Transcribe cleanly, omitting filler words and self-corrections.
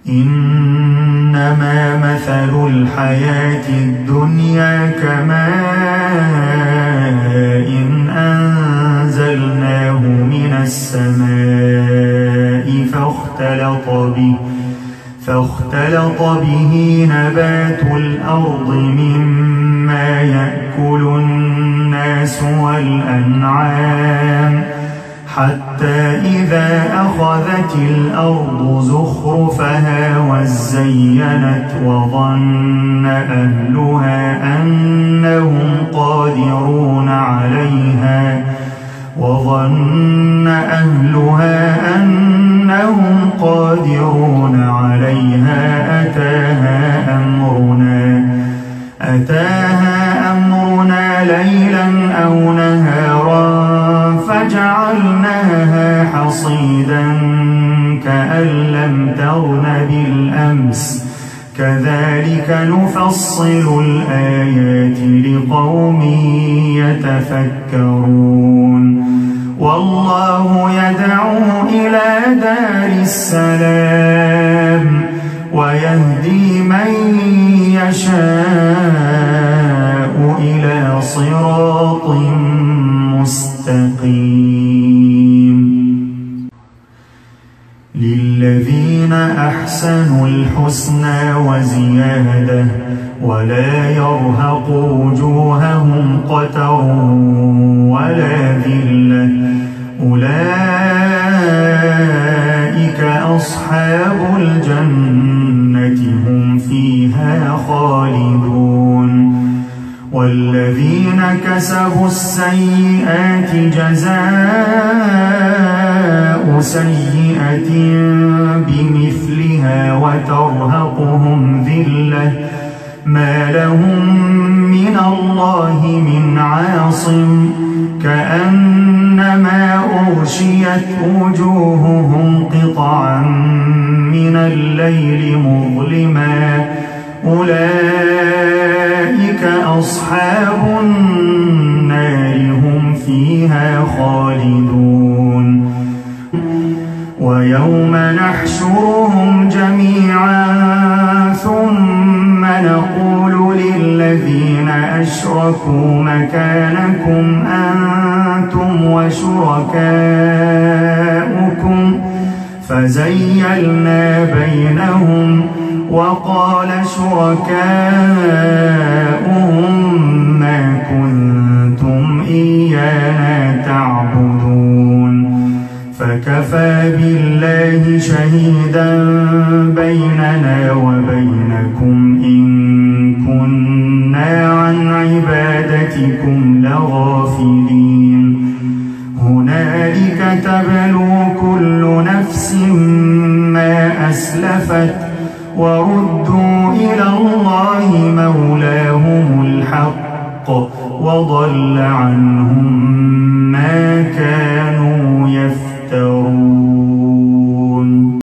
إنما مثل الحياة الدنيا كماء أنزلناه من السماء فاختلط به نبات الأرض مما يأكل الناس والأنعام حتى إذا أخذت الأرض زخرفها وزينت وظن أهلها أنهم قادرون عليها أتاها أمرنا ليلا أو نهارا فجعلناها حصيدا كأن لم تغن بالأمس كذلك نفصل الآيات لقوم يتفكرون والله يدعو إلى دار السلام ويهدي من يشاء إلى صراط مستقيم للذين أحسنوا الحسنى وزيادة ولا يرهق وجوههم قتر ولا ذلة أولئك أصحاب الجنة هم فيها خالدون والذين كسبوا السيئات جزاء سيئة بمثلها وترهقهم ذلة ما لهم من الله من عاصم كأنما أغشيت وجوههم قطعا من الليل مظلما أولئك أصحاب النار هم فيها خالدون ويوم نحشرهم جميعا ثم نقول للذين أشركوا مكانكم أنتم وشركاؤكم فزيلنا بينهم وقال شركاؤهم ما كنتم إيانا تعبدون فكفى بالله شهيدا بيننا وبينكم إن كنا عن عبادتكم لغافلين هنالك تبلو كل نفس ما أسلفت وردوا إلى الله مولاهم الحق وضل عنهم ما كانوا يفترون